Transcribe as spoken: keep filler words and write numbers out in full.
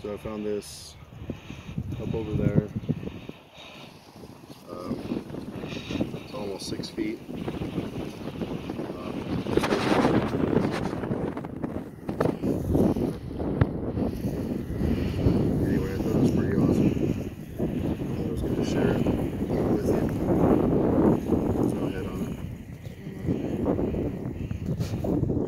So I found this up over there. Um, it's almost six feet. Um, anyway, I thought it was pretty awesome. I was going to share it with you. So I'll head on.